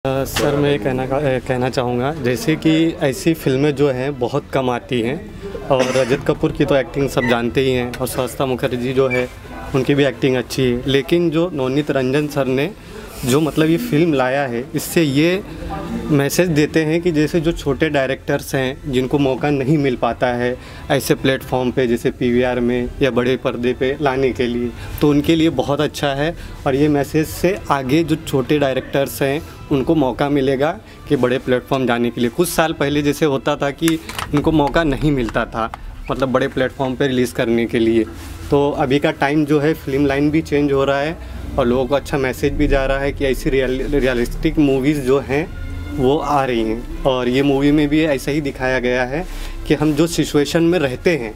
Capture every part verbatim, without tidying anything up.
आ, sir मैं कहना कहना चाहूँगा जैसे कि ऐसी फिल्में जो हैं बहुत कम आती हैं और रजत कपूर की तो एक्टिंग सब जानते ही हैं और स्वस्ता मुखर्जी जो है उनकी भी एक्टिंग अच्छी है, लेकिन जो नवनीत रंजन सर ने जो मतलब ये फिल्म लाया है इससे ये मैसेज देते हैं कि जैसे जो छोटे डायरेक्टर्स हैं जिनको मौका नहीं मिल पाता है ऐसे प्लेटफॉर्म पे जैसे पीवीआर में या बड़े पर्दे पे लाने के लिए, तो उनके लिए बहुत अच्छा है। और ये मैसेज से आगे जो छोटे डायरेक्टर्स हैं उनको मौका मिलेगा कि बड़े प्लेटफॉर्म जाने के लिए। कुछ साल पहले जैसे होता था कि उनको मौका नहीं मिलता था मतलब बड़े प्लेटफॉर्म पे रिलीज़ करने के लिए, तो अभी का टाइम जो है फिल्म लाइन भी चेंज हो रहा है और लोगों को अच्छा मैसेज भी जा रहा है कि ऐसी रियल रियलिस्टिक मूवीज़ जो हैं वो आ रही हैं। और ये मूवी में भी ऐसा ही दिखाया गया है कि हम जो सिचुएशन में रहते हैं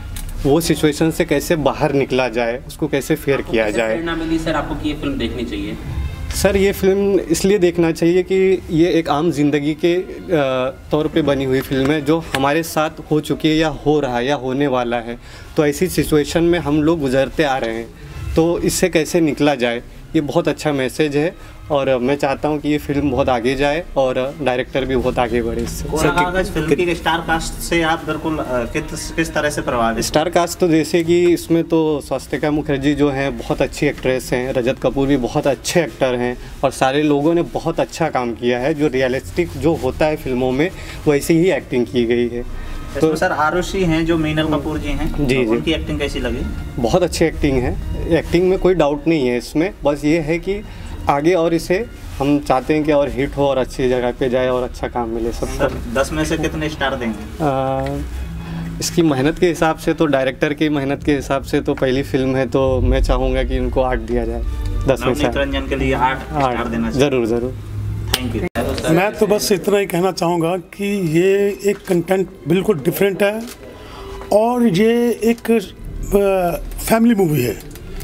वो सिचुएशन से कैसे बाहर निकला जाए, उसको कैसे फेयर किया जाए। प्रेरणा मिली सर आपको कि ये फिल्म देखनी चाहिए? सर ये फिल्म इसलिए देखना चाहिए कि ये एक आम जिंदगी के तौर पे बनी हुई फिल्म है जो हमारे साथ हो चुकी है या हो रहा है या होने वाला है। तो ऐसी सिचुएशन में हम लोग गुजरते आ रहे हैं, तो इससे कैसे निकला जाए, ये बहुत अच्छा मैसेज है। और मैं चाहता हूँ कि ये फिल्म बहुत आगे जाए और डायरेक्टर भी बहुत आगे बढ़े इससे। कोरा कागज फिल्म की स्टार कास्ट से आप बिल्कुल किस किस तरह से प्रभावित? स्टार कास्ट तो जैसे कि इसमें तो स्वस्तिका मुखर्जी जो हैं बहुत अच्छी एक्ट्रेस हैं, रजत कपूर भी बहुत अच्छे एक्टर हैं और सारे लोगों ने बहुत अच्छा काम किया है। जो रियलिस्टिक जो होता है फिल्मों में वैसी ही एक्टिंग की गई है। तो सर आरुषि हैं जो मीनल कपूर जी हैं, जी तो जी उनकी एक्टिंग कैसी लगी? बहुत अच्छी एक्टिंग है, एक्टिंग में कोई डाउट नहीं है इसमें। बस ये है कि आगे और इसे हम चाहते हैं कि और हिट हो और अच्छी जगह पे जाए और अच्छा काम मिले सबको। सर दस में से कितने स्टार देंगे? आ, इसकी मेहनत के हिसाब से तो डायरेक्टर की मेहनत के हिसाब से तो पहली फिल्म है, तो मैं चाहूँगा कि इनको आठ दिया जाए दस में से। नवनीत रंजन के लिए आठ स्टार देना चाहिए। ज़रूर ज़रूर। Thank you. मैं तो बस इतना ही कहना चाहूँगा कि ये एक कंटेंट बिल्कुल डिफरेंट है और ये एक फैमिली मूवी है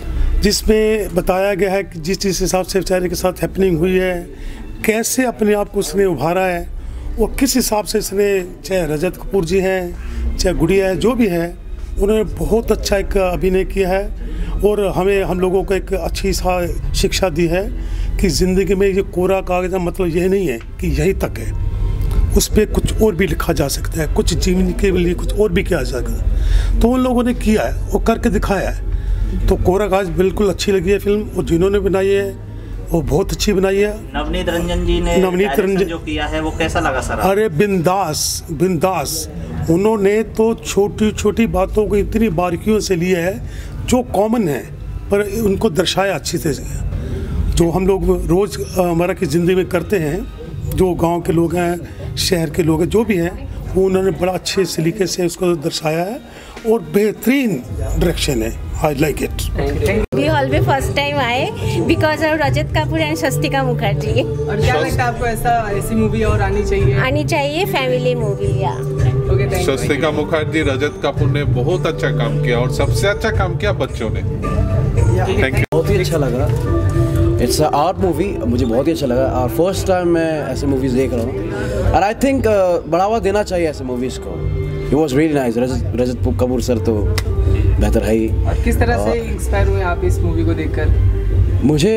जिसमें बताया गया है कि जिस जिस हिसाब से बेचारे के साथ हैपनिंग हुई है, कैसे अपने आप को उसने उभारा है और किस हिसाब से इसने, चाहे रजत कपूर जी हैं चाहे गुड़िया है, जो भी है, उन्होंने बहुत अच्छा एक अभिनय किया है और हमें हम लोगों को एक अच्छी सा शिक्षा दी है कि ज़िंदगी में ये कोरा कागज़ का मतलब यह नहीं है कि यही तक है, उस पर कुछ और भी लिखा जा सकता है, कुछ जीवन के लिए कुछ और भी किया जा सकता है। तो उन लोगों ने किया है और करके दिखाया है। तो कोरा कागज बिल्कुल अच्छी लगी है फिल्म और जिन्होंने बनाई है वो बहुत अच्छी बनाई है। नवनीत रंजन जी ने नवनीत रंजन जो किया है वो कैसा लगा सर? अरे बिंदास बिंदास, उन्होंने तो छोटी छोटी बातों को इतनी बारीकियों से लिया है जो कॉमन है पर उनको दर्शाया अच्छी से, जो हम लोग रोज़ हमारा की ज़िंदगी में करते हैं, जो गांव के लोग हैं शहर के लोग हैं जो भी हैं, वो उन्होंने बड़ा अच्छे तरीके से उसको दर्शाया है और बेहतरीन डायरेक्शन है। I like it. We hall में फर्स्ट टाइम आए because of Rajat Kapoor and Swastika Mukherjee. और क्या लगता है आपको, ऐसा ऐसी मूवी और आनी चाहिए? आनी चाहिए फैमिली मूवी। या स्वस्तिका मुखर्जी, रजत कपूर ने बहुत अच्छा काम किया और सबसे अच्छा काम किया बच्चों ने। Thank you. बहुत ही अच्छा लगा, इट्स अ आर्ट मूवी, मुझे बहुत ही अच्छा लगा और फर्स्ट टाइम मैं ऐसे मूवीज़ देख रहा हूँ और आई थिंक बढ़ावा देना चाहिए ऐसे मूवीज़ को। It was really nice. Rajat Rajat Kapoor sir तो बेहतर है ही। और किस तरह से इंस्पायर हुए आप इस मूवी को देखकर? मुझे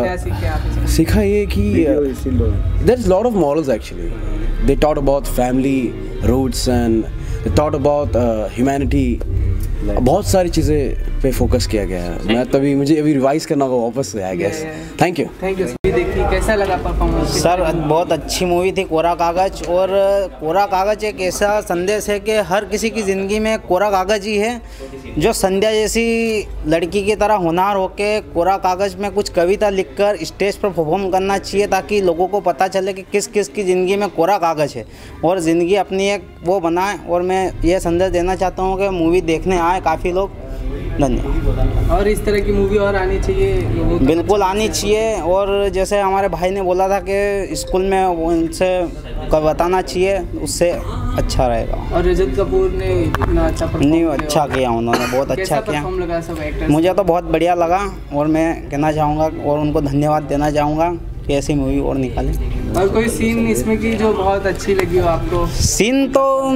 सीखा ये कि there is lot of morals actually. They taught about family roots and they taught about humanity. बहुत सारी चीज़ें पे फोकस किया गया है। मैं तभी मुझे अभी रिवाइज करना होगा वापस से, I guess. Thank you. Thank you. देखिए कैसा लगा परफॉर्मेंस? सर बहुत अच्छी मूवी थी कोरा कागज। और कोरा कागज एक ऐसा संदेश है कि हर किसी की ज़िंदगी में कोरा कागज ही है। जो संध्या जैसी लड़की की तरह होनहार होके कोरा कागज में कुछ कविता लिखकर स्टेज पर परफॉर्म करना चाहिए ताकि लोगों को पता चले कि किस किस की ज़िंदगी में कोरा कागज है और ज़िंदगी अपनी एक वो बनाए। और मैं ये संदेश देना चाहता हूँ कि मूवी देखने आए काफ़ी लोग। धन्यवाद। और इस तरह की मूवी और आनी चाहिए लोगों को? बिल्कुल आनी चाहिए। और जैसे हमारे भाई ने बोला था कि स्कूल में वो उनसे बताना चाहिए, उससे अच्छा रहेगा। और रजत कपूर ने इतना अच्छा नहीं अच्छा किया, उन्होंने बहुत अच्छा किया। लगा सब एक्टर्स? मुझे तो बहुत बढ़िया लगा और मैं कहना चाहूँगा और उनको धन्यवाद देना चाहूँगा कि ऐसी मूवी और निकालें। और कोई सीन इसमें की जो बहुत अच्छी लगी हो आपको? सीन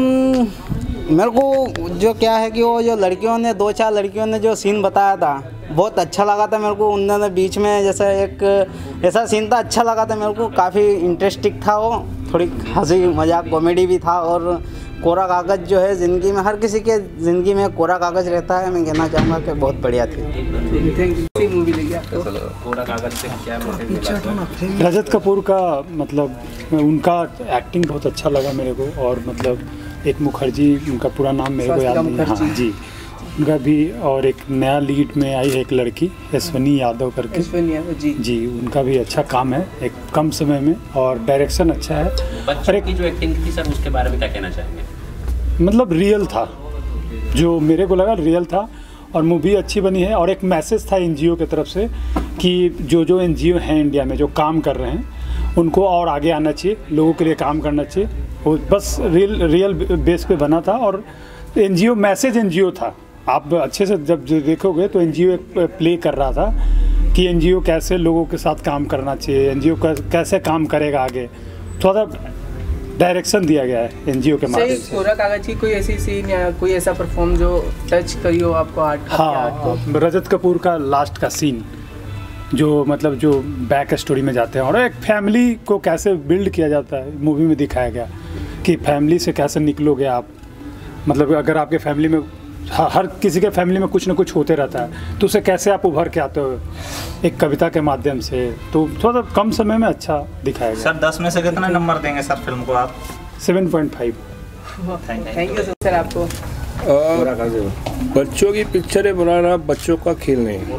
तो मेरे को जो क्या है कि वो जो लड़कियों ने दो चार लड़कियों ने जो सीन बताया था बहुत अच्छा लगा था मेरे को। उन्होंने बीच में जैसा एक ऐसा सीन था, अच्छा लगा था मेरे को, काफ़ी इंटरेस्टिंग था वो, थोड़ी हंसी मजाक कॉमेडी भी था। और कोरा कागज़ जो है ज़िंदगी में हर किसी के ज़िंदगी में कोरा कागज़ रहता है, मैं कहना चाहूँगा कि बहुत बढ़िया थी। मूवी लगी आपको? कोरा कागज से क्या मैसेज मिला? रजत कपूर का मतलब उनका एक्टिंग बहुत अच्छा लगा मेरे को। और मतलब एक मुखर्जी, उनका पूरा नाम मेरे को याद नहीं है, हाँ जी, उनका भी। और एक नया लीड में आई है एक लड़की यशवनी यादव करके, यशवनी यादव जी जी, उनका भी अच्छा काम है एक कम समय में, और डायरेक्शन अच्छा है। बच्चों की जो एक्टिंग थी सर, उसके बारे में क्या कहना चाहेंगे? मतलब रियल था, जो मेरे को लगा रियल था, और मूवी अच्छी बनी है। और एक मैसेज था एनजीओ की तरफ से कि जो जो एनजीओ हैं इंडिया में जो काम कर रहे हैं उनको और आगे आना चाहिए, लोगों के लिए काम करना चाहिए। वो बस रियल रियल बेस पे बना था। और एनजीओ मैसेज एनजीओ था, आप अच्छे से जब देखोगे तो एनजीओ एक प्ले कर रहा था कि एनजीओ कैसे लोगों के साथ काम करना चाहिए, एनजीओ कैसे काम करेगा आगे, थोड़ा डायरेक्शन दिया गया है एनजीओ के माध्यम से। कोरा कागज की कोई ऐसी सीन या कोई ऐसा परफॉर्म जो टच करी हो आपको आर्ट? हाँ, रजत कपूर का लास्ट का सीन जो मतलब जो बैक स्टोरी में जाते हैं और एक फैमिली को कैसे बिल्ड किया जाता है मूवी में दिखाया गया कि फैमिली से कैसे निकलोगे आप। मतलब अगर आपके फैमिली में, हर किसी के फैमिली में कुछ ना कुछ होते रहता है, तो उसे कैसे आप उभर के आते हो एक कविता के माध्यम से। तो थोड़ा कम समय में अच्छा दिखाया गया। सर दस में से कितना नंबर देंगे सर फिल्म को आप? Seven point five. Thank you sir आपको। बच्चों की पिक्चरें बनाना बच्चों का खेल नहीं है,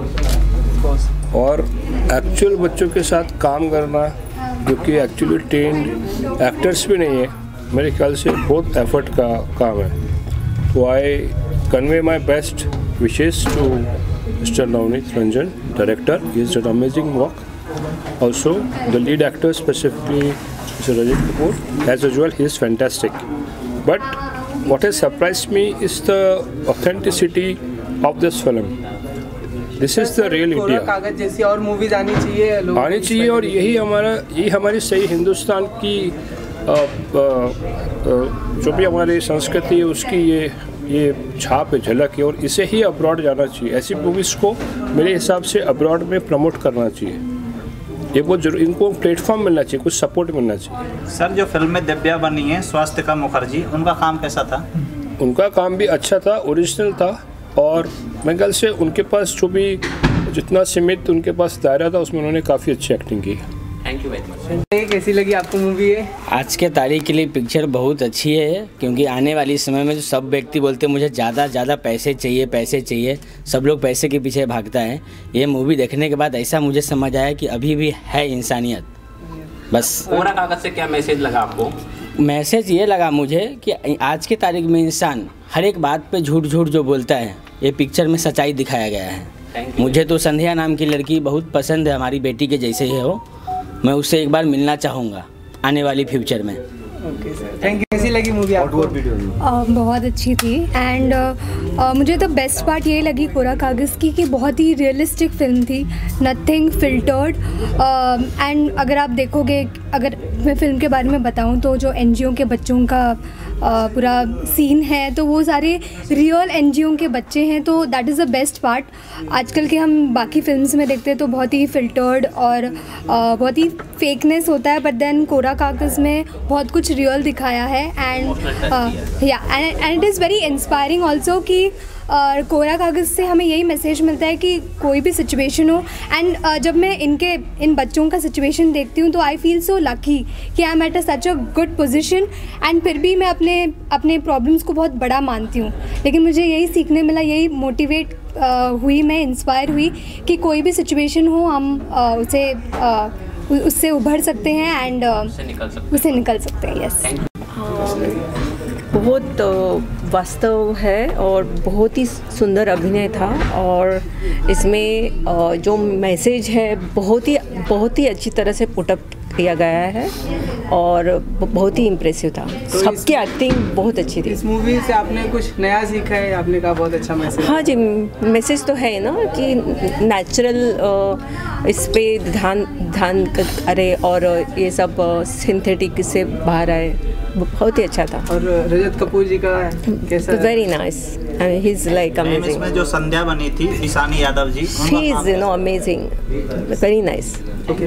और एक्चुअल बच्चों के साथ काम करना जो कि एक्चुअली ट्रेंड एक्टर्स भी नहीं है, मेरे ख्याल से बहुत एफर्ट का काम है। तो I convey my best wishes to mister Navneet Ranjan, director. He has done amazing work. Also, the lead actor specifically Mister Rajat Kapoor, as usual, he is fantastic. But what has surprised me is the authenticity of this film. This is the real India. कागज जैसी और movies आनी चाहिए, आनी चाहिए, और यही हमारा यही हमारी सही हिंदुस्तान की आ, आ, आ, जो भी हमारी संस्कृति है उसकी ये ये छाप है, झलक है, और इसे ही अब्रॉड जाना चाहिए। ऐसी मूवीज़ को मेरे हिसाब से अब्रॉड में प्रमोट करना चाहिए। ये बहुत जरूर, इनको प्लेटफॉर्म मिलना चाहिए, कुछ सपोर्ट मिलना चाहिए। सर जो फिल्म में दिव्या बनी है स्वास्थ्य मुखर्जी, उनका काम कैसा था? उनका काम भी अच्छा था, ओरिजिनल था, और मैं ख्याल से उनके पास जो भी जितना सीमित उनके पास दायरा था उसमें उन्होंने काफ़ी अच्छी एक्टिंग की। Thank you very much. कैसी लगी आपको मूवी है? आज के तारीख के लिए पिक्चर बहुत अच्छी है, क्योंकि आने वाली समय में जो सब व्यक्ति बोलते हैं मुझे ज़्यादा ज़्यादा पैसे चाहिए पैसे चाहिए, सब लोग पैसे के पीछे भागता है। ये मूवी देखने के बाद ऐसा मुझे समझ आया कि अभी भी है इंसानियत। बस कोरा कागज से क्या मैसेज लगा आपको? मैसेज ये लगा मुझे कि आज की तारीख में इंसान हर एक बात पे झूठ झूठ जो बोलता है, ये पिक्चर में सच्चाई दिखाया गया है। मुझे तो संध्या नाम की लड़की बहुत पसंद है, हमारी बेटी के जैसे ही हो। मैं उससे एक बार मिलना चाहूँगा आने वाली फ्यूचर में। Okay sir, thank you. कैसी लगी मूवी आपको? uh, बहुत अच्छी थी। एंड uh, uh, मुझे तो बेस्ट पार्ट ये लगी कोरा कागज़ की कि बहुत ही रियलिस्टिक फिल्म थी, नथिंग फिल्टर्ड। एंड अगर आप देखोगे, अगर मैं फिल्म के बारे में बताऊं तो जो एनजीओ के बच्चों का uh, पूरा सीन है, तो वो सारे रियल एनजीओ के बच्चे हैं, तो that is the best part. आजकल के हम बाकी फिल्म्स में देखते हैं तो बहुत ही फिल्टर्ड और uh, बहुत ही फेकनेस होता है, बट देन कोरा कागज़ में बहुत कुछ रियल दिखाया है। एंड या and it is very inspiring also कि और uh, कोरा कागज़ से हमें यही मैसेज मिलता है कि कोई भी सिचुएशन हो। एंड uh, जब मैं इनके इन बच्चों का सिचुएशन देखती हूँ तो आई फील सो लकी कि I am at a such a good position, and फिर भी मैं अपने अपने प्रॉब्लम्स को बहुत बड़ा मानती हूँ। लेकिन मुझे यही सीखने मिला, यही मोटिवेट uh, हुई, मैं इंस्पायर हुई कि कोई भी सिचुएशन हो हम uh, उसे uh, उससे उभर सकते हैं एंड uh, उससे निकल सकते हैं। यस, बहुत वास्तव है और बहुत ही सुंदर अभिनय था, और इसमें जो मैसेज है बहुत ही बहुत ही अच्छी तरह से पुटअप किया गया है और बहुत ही इम्प्रेसिव था। तो सबकी एक्टिंग बहुत अच्छी थी। इस मूवी से आपने कुछ नया सीखा है? आपने कहा बहुत अच्छा मैसेज। हाँ जी, मैसेज तो है ना कि नेचुरल इस पे ध्यान ध्यान अरे और ये सब सिंथेटिक से बाहर आए, बहुत ही अच्छा था। और रजत कपूर जी का कैसा? Very nice, he is like amazing. इसमें जो संध्या बनी थी Ishani Yadav ji, she is you know amazing, very nice.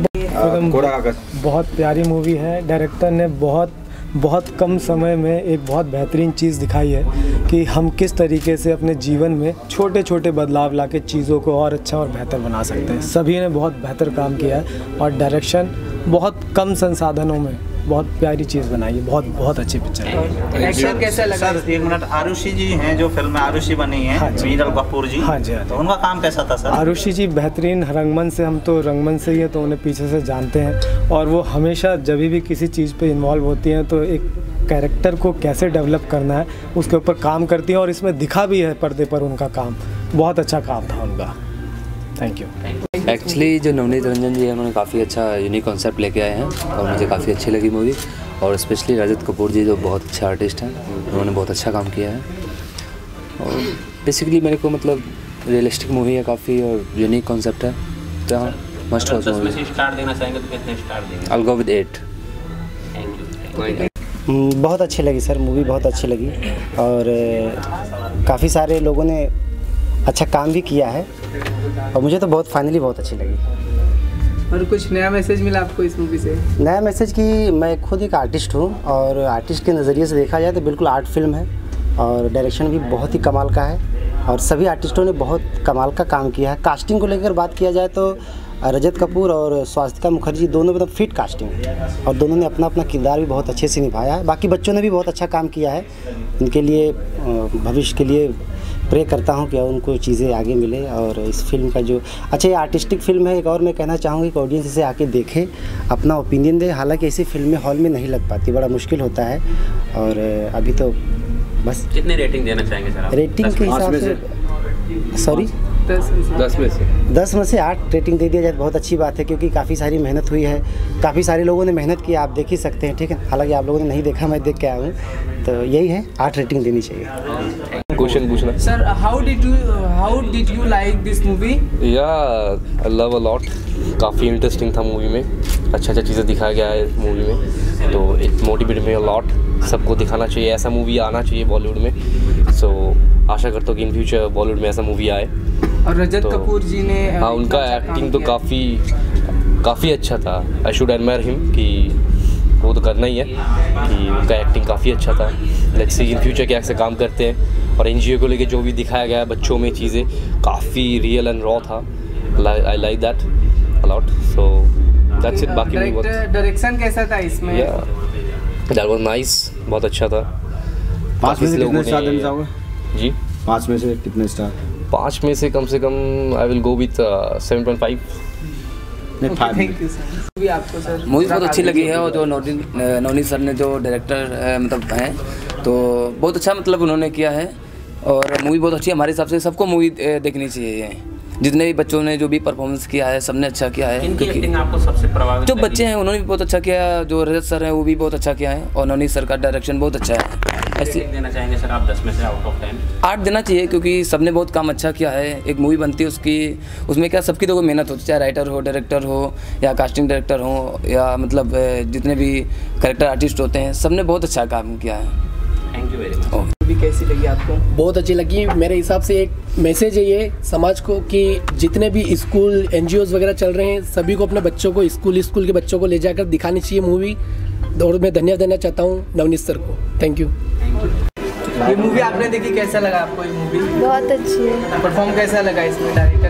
बहुत प्यारी मूवी है। डायरेक्टर ने बहुत बहुत कम समय में एक बहुत बेहतरीन चीज़ दिखाई है कि हम किस तरीके से अपने जीवन में छोटे छोटे बदलाव लाके चीज़ों को और अच्छा और बेहतर बना सकते हैं। सभी ने बहुत बेहतर काम किया है और डायरेक्शन बहुत कम संसाधनों में बहुत प्यारी चीज़ बनाई है। बहुत बहुत अच्छी पिक्चर है। एक्शन कैसा लगा? सर एक मिनट, आरुषि जी हैं जो फिल्म में आरुषि बनी है, हाँ मीनल कपूर जी। हाँ जी, हाँ जी। तो उनका काम कैसा था सर? आरुषि जी बेहतरीन रंगमंच से, हम तो रंगमंच से ही है तो उन्हें पीछे से जानते हैं और वो हमेशा जब भी किसी चीज़ पे इन्वॉल्व होती हैं तो एक कैरेक्टर को कैसे डेवलप करना है उसके ऊपर काम करती हैं और इसमें दिखा भी है पर्दे पर उनका काम। बहुत अच्छा काम था उनका। Thank you. एक्चुअली जो नवनीत रंजन जी हैं उन्होंने काफ़ी अच्छा यूनिक कॉन्सेप्ट लेके आए हैं और मुझे काफ़ी अच्छी लगी मूवी। और स्पेशली रजत कपूर जी जो बहुत अच्छे आर्टिस्ट हैं, उन्होंने बहुत अच्छा काम किया है। और बेसिकली मेरे को मतलब रियलिस्टिक मूवी है काफ़ी और यूनिक कॉन्सेप्ट है, तो हाँ मस्ट वॉच मूवी। स्टार देना चाहेंगे तो कितने स्टार देंगे? I will go with eight. बहुत अच्छी लगी सर, मूवी बहुत अच्छी लगी और काफ़ी सारे लोगों ने अच्छा काम भी किया है और मुझे तो बहुत फाइनली बहुत अच्छी लगी। और कुछ नया मैसेज मिला आपको इस मूवी से? नया मैसेज कि मैं खुद एक आर्टिस्ट हूँ और आर्टिस्ट के नज़रिए से देखा जाए तो बिल्कुल आर्ट फिल्म है और डायरेक्शन भी बहुत ही कमाल का है और सभी आर्टिस्टों ने बहुत कमाल का काम किया है। कास्टिंग को लेकर बात किया जाए तो रजत कपूर और स्वास्तिका मुखर्जी दोनों मतलब फिट कास्टिंग और दोनों ने अपना अपना किरदार भी बहुत अच्छे से निभाया है। बाकी बच्चों ने भी बहुत अच्छा काम किया है। इनके लिए भविष्य के लिए प्रे करता हूँ कि उनको चीज़ें आगे मिले और इस फिल्म का जो अच्छा ये आर्टिस्टिक फिल्म है। एक और मैं कहना चाहूँगी कि ऑडियंस इसे आके देखे, अपना ओपिनियन दे। हालांकि ऐसी फिल्में हॉल में नहीं लग पाती, बड़ा मुश्किल होता है और अभी तो बस। कितने रेटिंग देना चाहेंगे सर आप? रेटिंग के हिसाब से सॉरी दस में से दस में से आठ रेटिंग दे दिया जाए तो बहुत अच्छी बात है क्योंकि काफ़ी सारी मेहनत हुई है, काफ़ी सारे लोगों ने मेहनत की, आप देख ही सकते हैं। ठीक है, हालांकि आप लोगों ने नहीं देखा, मैं देख के आया हूँ, तो यही है, आठ रेटिंग देनी चाहिए। क्वेश्चन पूछना sir, how did you how did you like this movie? या आई लव अ लॉट। काफ़ी इंटरेस्टिंग था मूवी में, अच्छा अच्छा चीज़ें दिखाया गया है मूवी में, तो it motivate me a lot. सबको दिखाना चाहिए, ऐसा मूवी आना चाहिए बॉलीवुड में। सो so, आशा करता हूँ कि इन फ्यूचर बॉलीवुड में ऐसा मूवी आए। और रजत तो, कपूर जी ने हाँ उनका एक्टिंग तो काफ़ी काफ़ी अच्छा था। आई शुड एडमायर हिम कि वो तो करना ही है कि उनका एक्टिंग काफ़ी अच्छा था। लेट्स सी इन फ्यूचर क्या ऐसे काम करते हैं। और एनजीओ को लेके जो भी दिखाया गया है बच्चों में चीज़ें काफ़ी रियल एंड रॉ था। I like that a lot. So that's it. बाकी डायरेक्शन कैसा था इसमें? दैट वाज नाइस, बहुत अच्छा था। पाँच में से कितने स्टार देना चाहोगे? जी पाँच में से कितने स्टार? पाँच में से कम से कम I will go with seven point five. Thank you sir. भी आपको सर मूवी बहुत अच्छी लगी है और जो नवनीत नवनीत सर ने जो डायरेक्टर मतलब हैं तो बहुत अच्छा मतलब उन्होंने किया है और मूवी बहुत अच्छी है। हमारे हिसाब से सबको मूवी देखनी चाहिए। जितने भी बच्चों ने जो भी परफॉर्मेंस किया है सबने अच्छा किया है। क्योंकि आपको सबसे प्रभावित जो बच्चे हैं उन्होंने भी बहुत अच्छा किया, जो रजत सर हैं वो भी बहुत अच्छा किया है और नवनीत सर का डायरेक्शन बहुत अच्छा है। ऐसे देना चाहेंगे सर आप दस में से आउट ऑफ टेन? आठ देना चाहिए क्योंकि सबने बहुत काम अच्छा किया है। एक मूवी बनती है उसकी उसमें क्या सबकी तो मेहनत होती है, चाहे राइटर हो, डायरेक्टर हो या कास्टिंग डायरेक्टर हो या मतलब जितने भी कैरेक्टर आर्टिस्ट होते हैं, सबने बहुत अच्छा काम किया है। Thank you very much. Movie कैसी लगी आपको? बहुत अच्छी लगी। मेरे हिसाब से एक मैसेज है ये समाज को कि जितने भी स्कूल एनजीओज वगैरह चल रहे हैं सभी को अपने बच्चों को स्कूल स्कूल के बच्चों को ले जाकर दिखानी चाहिए मूवी। और मैं धन्यवाद देना चाहता हूँ नवनीत सर को। Thank you. ये मूवी आपने देखी, कैसा लगा आपको ये मूवी? बहुत अच्छी है। परफॉर्म कैसा लगा इसमें डायरेक्टर